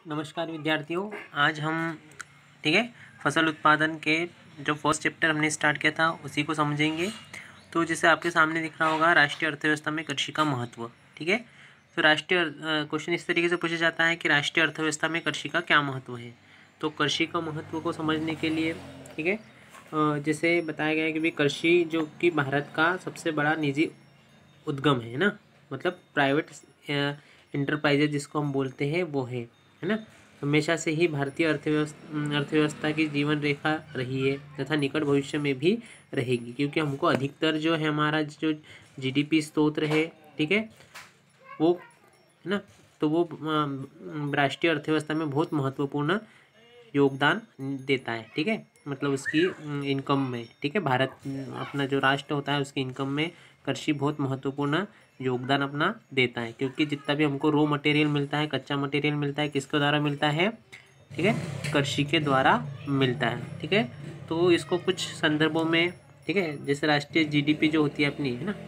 नमस्कार विद्यार्थियों। आज हम ठीक है फसल उत्पादन के जो फर्स्ट चैप्टर हमने स्टार्ट किया था उसी को समझेंगे। तो जैसे आपके सामने दिख रहा होगा राष्ट्रीय अर्थव्यवस्था में कृषि का महत्व। ठीक है, तो राष्ट्रीय क्वेश्चन इस तरीके से पूछा जाता है कि राष्ट्रीय अर्थव्यवस्था में कृषि का क्या महत्व है। तो कृषि का महत्व को समझने के लिए ठीक है जैसे बताया गया है कि भाई कृषि जो कि भारत का सबसे बड़ा निजी उद्गम है ना, मतलब प्राइवेट इंटरप्राइजेज जिसको हम बोलते हैं वो है ना। हमेशा से ही भारतीय अर्थव्यवस्था की जीवन रेखा रही है तथा निकट भविष्य में भी रहेगी, क्योंकि हमको अधिकतर जो है हमारा जो जीडीपी स्रोत है ठीक है वो है ना, तो वो राष्ट्रीय अर्थव्यवस्था में बहुत महत्वपूर्ण योगदान देता है। ठीक है, मतलब उसकी इनकम में ठीक है भारत अपना जो राष्ट्र होता है उसकी इनकम में कृषि बहुत महत्वपूर्ण योगदान अपना देता है, क्योंकि जितना भी हमको रॉ मटेरियल मिलता है, कच्चा मटेरियल मिलता है, किसके द्वारा मिलता है, ठीक है, कृषि के द्वारा मिलता है। ठीक है, तो इसको कुछ संदर्भों में ठीक है जैसे राष्ट्रीय जीडीपी जो होती है अपनी है ना,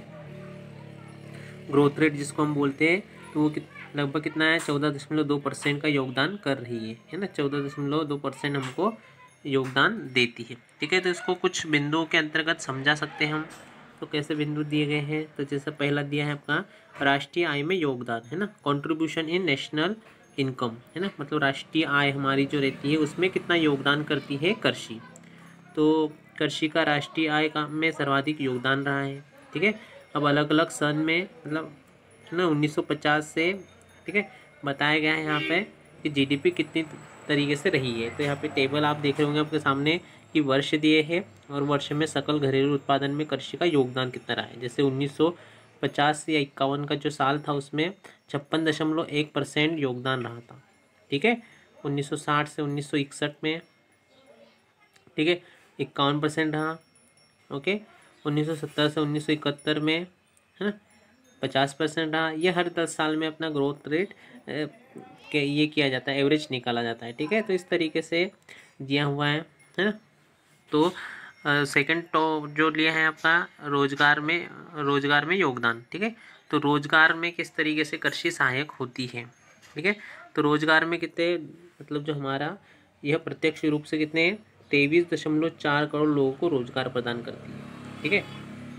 ग्रोथ रेट जिसको हम बोलते हैं, तो वो लगभग कितना है 14.2% का योगदान कर रही है ना। 14.2% हमको योगदान देती है। ठीक है, तो इसको कुछ बिंदुओं के अंतर्गत समझा सकते हैं हम। तो कैसे बिंदु दिए गए हैं, तो जैसे पहला दिया है आपका राष्ट्रीय आय में योगदान है ना, कंट्रीब्यूशन इन नेशनल इनकम है ना, मतलब राष्ट्रीय आय हमारी जो रहती है उसमें कितना योगदान करती है कृषि। तो कृषि का राष्ट्रीय आय का में सर्वाधिक योगदान रहा है। ठीक है, अब अलग अलग सन में मतलब है ना 1950 से ठीक है बताया गया है यहाँ पे कि जीडीपी कितनी तरीके से रही है। तो यहाँ पे टेबल आप देख रहे होंगे आपके सामने कि वर्ष दिए हैं और वर्ष में सकल घरेलू उत्पादन में कृषि का योगदान कितना रहा है। जैसे 1950 या 51 का जो साल था उसमें 56.1% योगदान रहा था। ठीक है, 1960 से 1961 में ठीक है 51% रहा। ओके, 1970 से 1971 में है ना 50% रहा। ये हर 10 साल में अपना ग्रोथ रेट के ये किया जाता है, एवरेज निकाला जाता है। ठीक है, तो इस तरीके से दिया हुआ है ना। तो सेकंड तो जो लिया है आपका रोजगार में योगदान। ठीक है, तो रोजगार में किस तरीके से कृषि सहायक होती है। ठीक है, तो रोजगार में कितने मतलब जो हमारा यह प्रत्यक्ष रूप से कितने 23.4 करोड़ लोगों को रोजगार प्रदान करती है। ठीक है,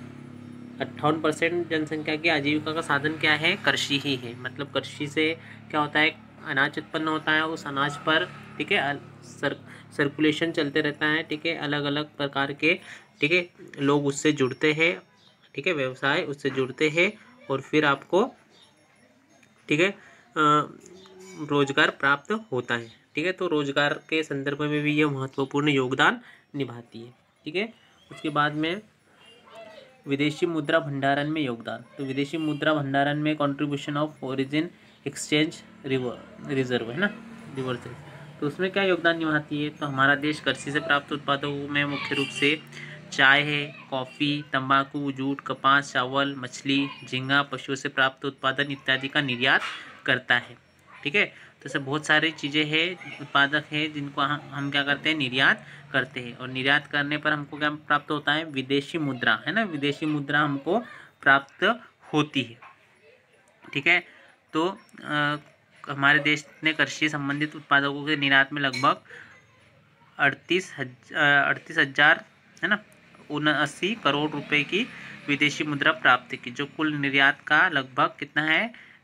58% जनसंख्या की आजीविका का साधन क्या है, कृषि ही है। मतलब कृषि से क्या होता है, अनाज उत्पन्न होता है, उस अनाज पर ठीक है सर्कुलेशन चलते रहता है। ठीक है, अलग अलग प्रकार के ठीक है लोग उससे जुड़ते हैं। ठीक है, व्यवसाय उससे जुड़ते हैं और फिर आपको ठीक है रोजगार प्राप्त होता है। ठीक है, तो रोजगार के संदर्भ में भी यह महत्वपूर्ण योगदान निभाती है। ठीक है, उसके बाद में विदेशी मुद्रा भंडारण में योगदान। तो विदेशी मुद्रा भंडारण में contribution of origin exchange reserve है ना, रिवर्स। तो उसमें क्या योगदान निभाती है, तो हमारा देश कृषि से प्राप्त उत्पादों में मुख्य रूप से चाय है, कॉफ़ी, तंबाकू, जूट, कपास, चावल, मछली, झींगा, पशुओं से प्राप्त उत्पादन इत्यादि का निर्यात करता है। ठीक है, तो ऐसे बहुत सारी चीज़ें हैं, उत्पादक हैं जिनको हम क्या करते हैं, निर्यात करते हैं। और निर्यात करने पर हमको क्या प्राप्त होता है, विदेशी मुद्रा है ना, विदेशी मुद्रा हमको प्राप्त होती है। ठीक है, तो हमारे देश ने कृषि संबंधित उत्पादकों के निर्यात में लगभग 38,000 है ना 79 करोड़ रुपए की विदेशी मुद्रा प्राप्त की, जो कुल निर्यात का लगभग कितना है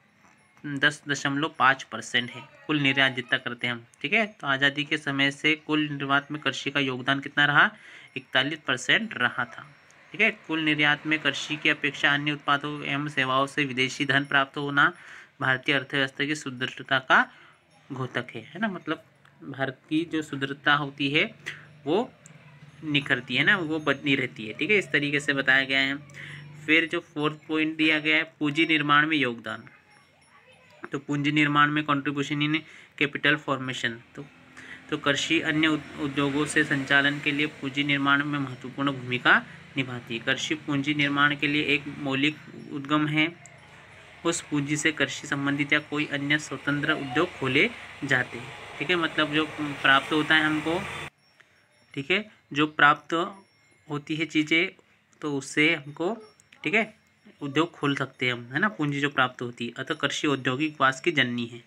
10.5% है, कुल निर्यात जितना करते हैं हम। ठीक है, तो आज़ादी के समय से कुल निर्यात में कृषि का योगदान कितना रहा, 41% रहा था। ठीक है, कुल निर्यात में कृषि की अपेक्षा अन्य उत्पादों एवं सेवाओं से विदेशी धन प्राप्त होना भारतीय अर्थव्यवस्था की सुदृढ़ता का घोतक है ना। मतलब भारत की जो सुदृढ़ता होती है वो निखरती है ना, वो बनी रहती है। ठीक है, इस तरीके से बताया गया है। फिर जो 4th पॉइंट दिया गया है पूंजी निर्माण में योगदान। तो पूंजी निर्माण में कंट्रीब्यूशन इन कैपिटल फॉर्मेशन। तो कृषि अन्य उद्योगों से संचालन के लिए पूंजी निर्माण में महत्वपूर्ण भूमिका निभाती है। कृषि पूंजी निर्माण के लिए एक मौलिक उद्गम है। उस पूंजी से कृषि संबंधित या कोई अन्य स्वतंत्र उद्योग खोले जाते हैं। ठीक है, मतलब जो प्राप्त होता है हमको, ठीक है, जो प्राप्त होती है चीज़ें, तो उससे हमको ठीक है उद्योग खोल सकते हैं हम है ना, पूंजी जो प्राप्त होती है। अतः कृषि औद्योगिक विकास की जननी है।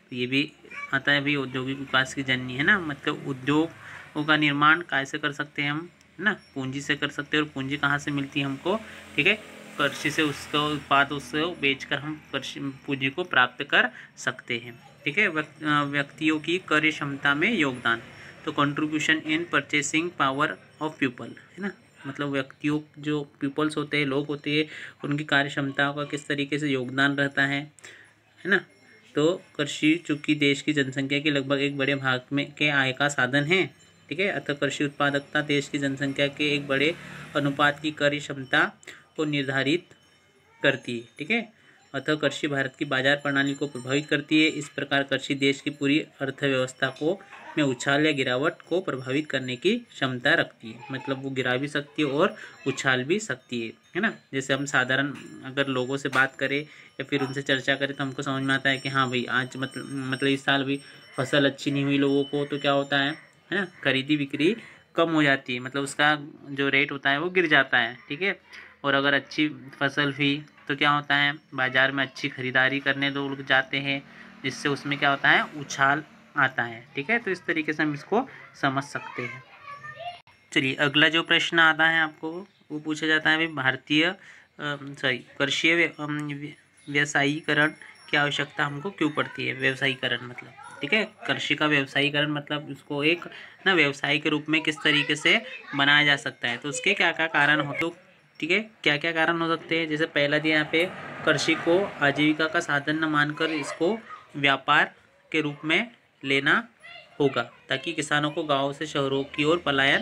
तो ये भी आता है भाई औद्योगिक विकास की जननी, है ना। मतलब उद्योगों का निर्माण कैसे कर सकते हैं हम, है ना, पूंजी से कर सकते हैं। और पूंजी कहाँ से मिलती है हमको, ठीक है, कृषि से, उसका उत्पाद उससे बेचकर हम कृषि पूंजी को प्राप्त कर सकते हैं, ठीक है। व्यक्तियों की क्रय क्षमता में योगदान, तो contribution in purchasing power of people, है ना। मतलब व्यक्तियों, जो पीपल्स होते हैं, लोग होते हैं, उनकी कार्य क्षमता का किस तरीके से योगदान रहता है ना। तो कृषि चूंकि देश की जनसंख्या के लगभग एक बड़े भाग में के आय का साधन है, ठीक है, अतः कृषि उत्पादकता देश की जनसंख्या के एक बड़े अनुपात की क्रय क्षमता को निर्धारित करती है, ठीक है। अतः कृषि भारत की बाजार प्रणाली को प्रभावित करती है। इस प्रकार कृषि देश की पूरी अर्थव्यवस्था को में उछाल या गिरावट को प्रभावित करने की क्षमता रखती है। मतलब वो गिरा भी सकती है और उछाल भी सकती है ना। जैसे हम साधारण अगर लोगों से बात करें या फिर उनसे चर्चा करें तो हमको समझ में आता है कि हाँ भाई आज मतलब इस साल भी फसल अच्छी नहीं हुई लोगों को, तो क्या होता है ना, खरीदी बिक्री कम हो जाती है, मतलब उसका जो रेट होता है वो गिर जाता है, ठीक है। और अगर अच्छी फसल हुई तो क्या होता है, बाज़ार में अच्छी खरीदारी करने लोग जाते हैं, जिससे उसमें क्या होता है, उछाल आता है, ठीक है। तो इस तरीके से हम इसको समझ सकते हैं। चलिए अगला जो प्रश्न आता है आपको वो पूछा जाता है, भाई भारतीय कृषि व्यवसायीकरण की आवश्यकता हमको क्यों पड़ती है। व्यवसायीकरण मतलब, ठीक है, कृषि का व्यवसायीकरण मतलब उसको एक ना व्यवसाय के रूप में किस तरीके से बनाया जा सकता है, तो उसके क्या क्या कारण हो, तो ठीक है, क्या क्या कारण हो सकते हैं। जैसे पहला दिया यहाँ पे, कृषि को आजीविका का साधन न मानकर इसको व्यापार के रूप में लेना होगा, ताकि किसानों को गाँव से शहरों की ओर पलायन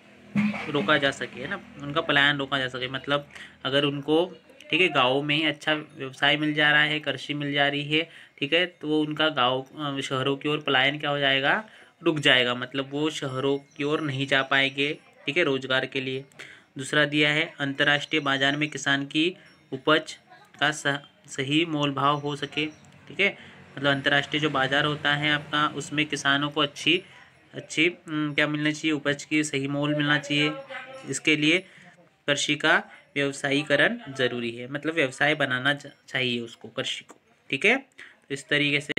रोका जा सके, है ना, उनका पलायन रोका जा सके। मतलब अगर उनको, ठीक है, गाँव में ही अच्छा व्यवसाय मिल जा रहा है, कृषि मिल जा रही है, ठीक है, तो वो उनका गाँव शहरों की ओर पलायन क्या हो जाएगा, रुक जाएगा। मतलब वो शहरों की ओर नहीं जा पाएंगे, ठीक है, रोजगार के लिए। दूसरा दिया है, अंतर्राष्ट्रीय बाजार में किसान की उपज का सही मोल भाव हो सके, ठीक है। मतलब अंतर्राष्ट्रीय जो बाजार होता है आपका, उसमें किसानों को अच्छी क्या मिलना चाहिए, उपज की सही मोल मिलना चाहिए। इसके लिए कृषि का व्यवसायीकरण जरूरी है, मतलब व्यवसाय बनाना चाहिए उसको, कृषि को, ठीक है। तो इस तरीके से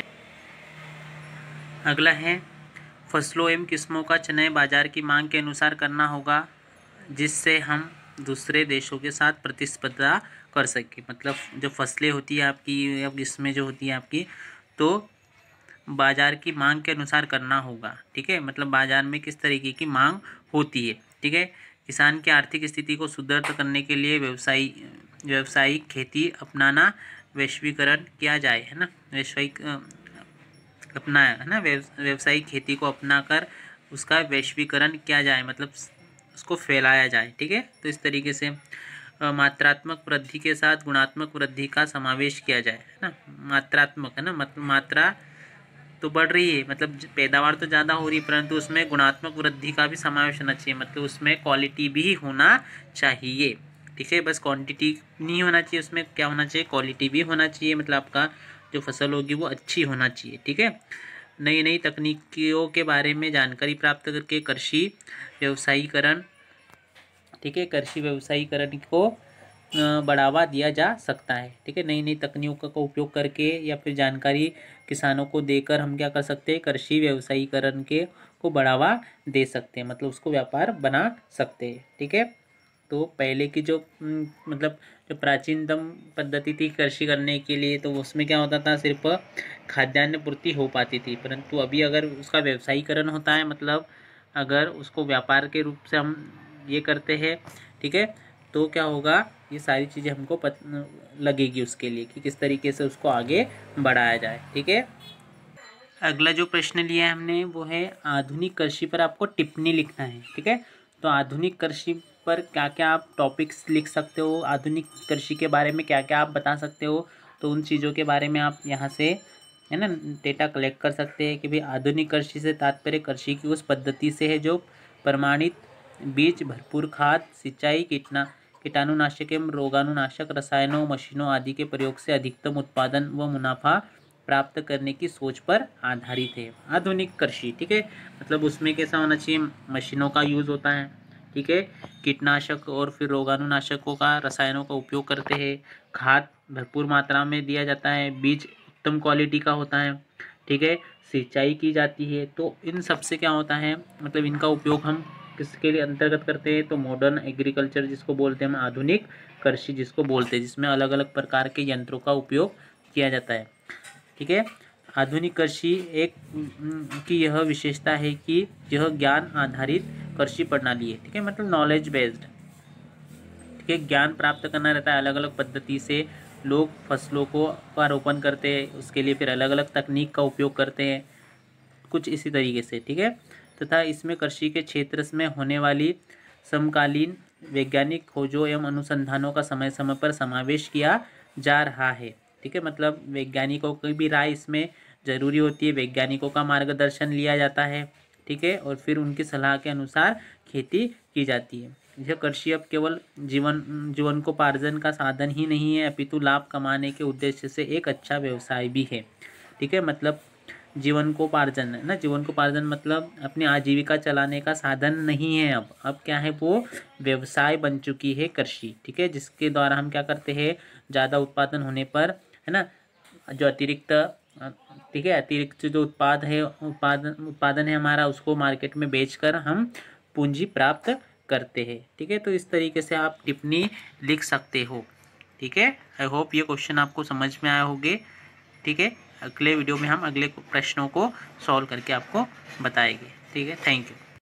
अगला है, फसलों एवं किस्मों का चयन बाजार की मांग के अनुसार करना होगा, जिससे हम दूसरे देशों के साथ प्रतिस्पर्धा कर सके। मतलब जो फसलें होती है आपकी या किस्में जो होती है आपकी, तो बाजार की मांग के अनुसार करना होगा, ठीक है। मतलब बाजार में किस तरीके की मांग होती है, ठीक है। किसान की आर्थिक स्थिति को सुदृढ़ करने के लिए व्यावसायिक खेती अपनाना, वैश्वीकरण किया जाए, है ना, है ना, व्यावसायिक खेती को अपनाकर उसका वैश्वीकरण किया जाए, मतलब उसको फैलाया जाए, ठीक है। तो इस तरीके से मात्रात्मक वृद्धि के साथ गुणात्मक वृद्धि का समावेश किया जाए, है ना। मात्रात्मक, है ना, मात्रा तो बढ़ रही है, मतलब पैदावार तो ज़्यादा हो रही है, परंतु उसमें गुणात्मक वृद्धि का भी समावेश होना चाहिए, मतलब उसमें क्वालिटी भी होना चाहिए, ठीक है। बस क्वांटिटी नहीं होना चाहिए, उसमें क्या होना चाहिए, क्वालिटी भी होना चाहिए। मतलब आपका जो फसल होगी वो अच्छी होना चाहिए, ठीक है। नई नई तकनीकियों के बारे में जानकारी प्राप्त करके कृषि व्यवसायीकरण, ठीक है, कृषि व्यवसायीकरण को बढ़ावा दिया जा सकता है, ठीक है। नई नई तकनीकों का उपयोग करके या फिर जानकारी किसानों को देकर हम क्या कर सकते हैं, कृषि व्यवसायीकरण के को बढ़ावा दे सकते हैं, मतलब उसको व्यापार बना सकते हैं, ठीक है। तो पहले की जो मतलब जो प्राचीनतम पद्धति थी कृषि करने के लिए, तो उसमें क्या होता था, सिर्फ खाद्यान्न पूर्ति हो पाती थी, परंतु अभी अगर उसका व्यवसायीकरण होता है, मतलब अगर उसको व्यापार के रूप से हम ये करते हैं, ठीक है, तो क्या होगा, ये सारी चीज़ें हमको लगेगी उसके लिए कि किस तरीके से उसको आगे बढ़ाया जाए, ठीक है। अगला जो प्रश्न लिया है हमने वो है, आधुनिक कृषि पर आपको टिप्पणी लिखना है, ठीक है। तो आधुनिक कृषि पर क्या क्या आप टॉपिक्स लिख सकते हो, आधुनिक कृषि के बारे में क्या क्या आप बता सकते हो, तो उन चीज़ों के बारे में आप यहाँ से, है ना, डेटा कलेक्ट कर सकते हैं कि भाई आधुनिक कृषि से तात्पर्य कृषि की उस पद्धति से है जो प्रमाणित बीज, भरपूर खाद, सिंचाई, कीटाणुनाशक एवं रोगाणुनाशक रसायनों, मशीनों आदि के प्रयोग से अधिकतम उत्पादन व मुनाफा प्राप्त करने की सोच पर आधारित है। आधुनिक कृषि, ठीक है, मतलब उसमें कैसा होना चाहिए, मशीनों का यूज़ होता है, ठीक है, कीटनाशक और फिर रोगाणुनाशकों का, रसायनों का उपयोग करते हैं, खाद भरपूर मात्रा में दिया जाता है, बीज उत्तम क्वालिटी का होता है, ठीक है, सिंचाई की जाती है। तो इन सब से क्या होता है, मतलब इनका उपयोग हम किसके लिए अंतर्गत करते हैं, तो मॉडर्न एग्रीकल्चर जिसको बोलते हैं हम, आधुनिक कृषि जिसको बोलते हैं, जिसमें अलग अलग प्रकार के यंत्रों का उपयोग किया जाता है। ठीक है, आधुनिक कृषि एक की यह विशेषता है कि यह ज्ञान आधारित कृषि प्रणाली है। ठीक है, मतलब नॉलेज बेस्ड। ठीक है, ज्ञान प्राप्त करना रहता है, अलग अलग पद्धति से लोग फसलों को आरोपण करते हैं, उसके लिए फिर अलग अलग तकनीक का उपयोग करते हैं, कुछ इसी तरीके से। ठीक है, तथा इसमें कृषि के क्षेत्र में होने वाली समकालीन वैज्ञानिक खोजों एवं अनुसंधानों का समय समय पर समावेश किया जा रहा है। ठीक है, मतलब वैज्ञानिकों की भी राय इसमें ज़रूरी होती है, वैज्ञानिकों का मार्गदर्शन लिया जाता है। ठीक है, और फिर उनकी सलाह के अनुसार खेती की जाती है। यह कृषि अब केवल जीवनोपार्जन का साधन ही नहीं है, अपितु लाभ कमाने के उद्देश्य से एक अच्छा व्यवसाय भी है। ठीक है, मतलब जीवनोपार्जन है ना, जीवनोपार्जन मतलब अपनी आजीविका चलाने का साधन नहीं है, अब क्या है, वो व्यवसाय बन चुकी है कृषि। ठीक है, जिसके द्वारा हम क्या करते हैं, ज़्यादा उत्पादन होने पर, है ना, जो अतिरिक्त ठीक है, अतिरिक्त जो उत्पादन है हमारा, उसको मार्केट में बेचकर हम पूंजी प्राप्त करते हैं। ठीक है, तो इस तरीके से आप टिप्पणी लिख सकते हो। ठीक है, आई होप ये क्वेश्चन आपको समझ में आए होंगे। ठीक है, अगले वीडियो में हम अगले प्रश्नों को सॉल्व करके आपको बताएंगे। ठीक है, थैंक यू।